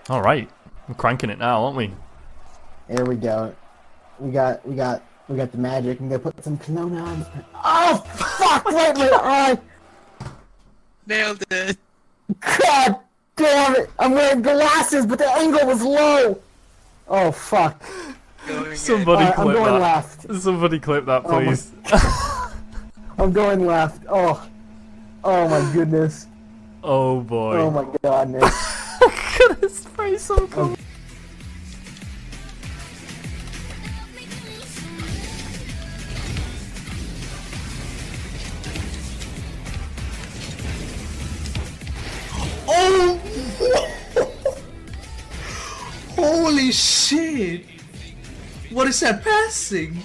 All right, we're cranking it now, aren't we? Here we go. We got the magic. I'm gonna put some cologne on. Oh fuck! Wait, alright. Nailed it. God damn it! I'm wearing glasses, but the angle was low. Oh fuck! Somebody right, clip I'm going that. left. Somebody clip that, please. I'm going left. Oh my goodness. Oh boy. Oh my godness. Could have sprayed so cool. Oh! Holy shit! What is that passing?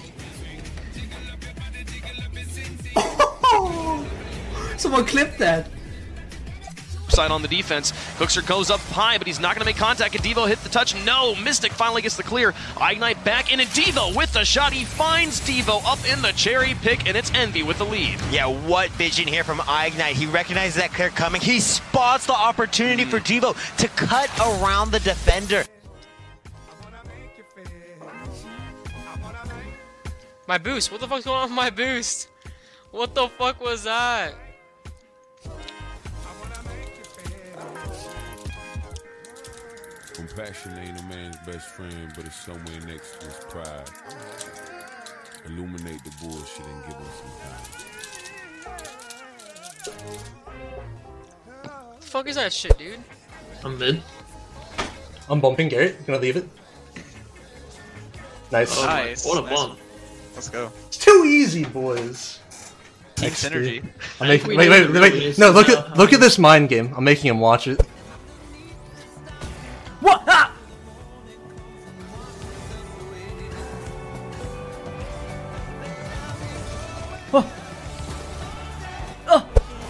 Oh! Someone clipped that. Side on the defense. Cookser goes up high, but he's not going to make contact. And Devo hit the touch. No, Mystic finally gets the clear. Ignite back in, and Devo with the shot. He finds Devo up in the cherry pick, and it's Envy with the lead. Yeah, what vision here from Ignite. He recognizes that clear coming. He spots the opportunity for Devo to cut around the defender. My boost. What the fuck's going on with my boost? What the fuck was that? Compassion ain't a man's best friend, but it's somewhere next to his pride. Illuminate the bullshit and give him some time. What the fuck is that shit, dude? I'm mid. I'm bumping Garrett. Gonna leave it. Nice. Oh, nice. What a bump. Let's go. It's too easy, boys. Team synergy. I'm making. Wait. No, look at this mind game. I'm making him watch it. What? Ah! Oh. Oh.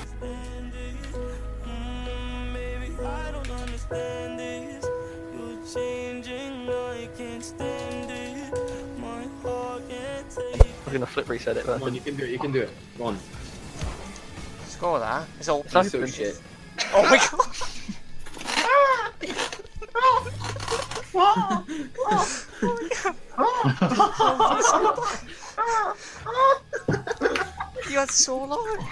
We're gonna flip reset it. Come on, you can do it. You can do it. Go on. Let's go with that. It's all That's so shit. Oh my god. You got so long.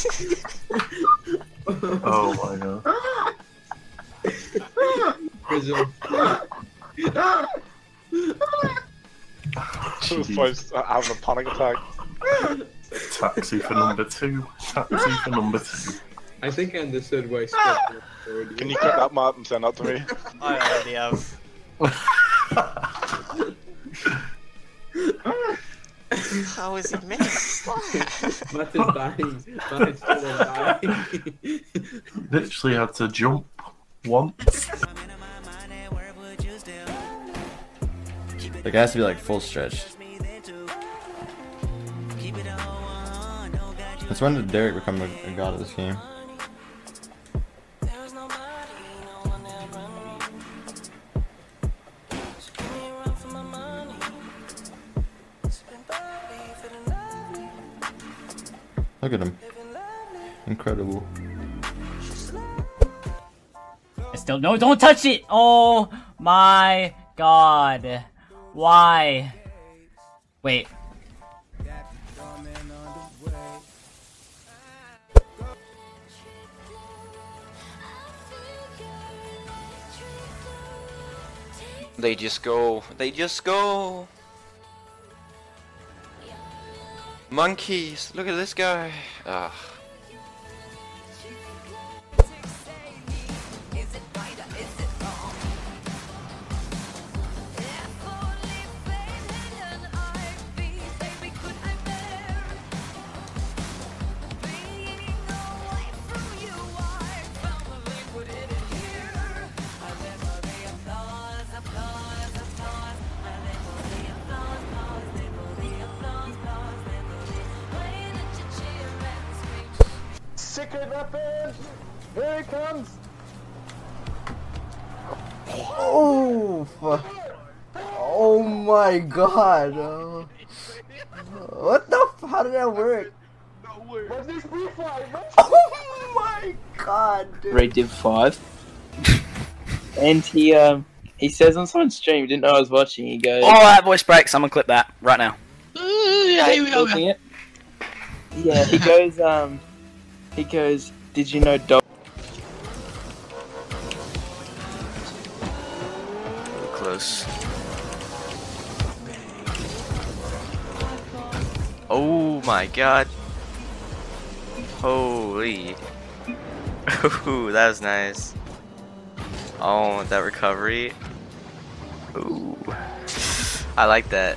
Oh my god. Prison. Supposed to have a panic attack. Taxi for number 2. Taxi for number 2. I think I understood why. Can you cut that map and send that to me? I already have. How is he missed? Matt is dying. Matt is still dying. Literally had to jump once. The guy has to be like full stretch. Since when did Derek become a god of this game? Look at him. Incredible. Still, no, don't touch it! Oh my god. Why? Wait. They just go. They just go. Monkeys. Look at this guy. Ugh. Secret weapon! Here it comes! Oh, fuck. Oh my god. What the f- how did that work? Where's this free fire? Oh my god, dude. Rated 5. And he says on someone's stream, didn't know I was watching. He goes, "Oh, that voice break. Someone clip that right now." Yeah, here we go. Yeah, he goes, "Did you know dog?" Close. Oh my god. Holy. Ooh, that was nice. Oh, that recovery. Ooh. I like that.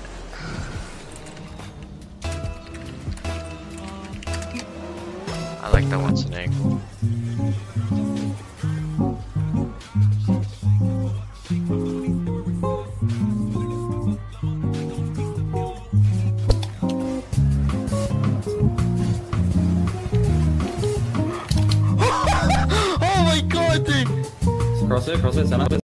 I like that once an angle. Cross it, stand up.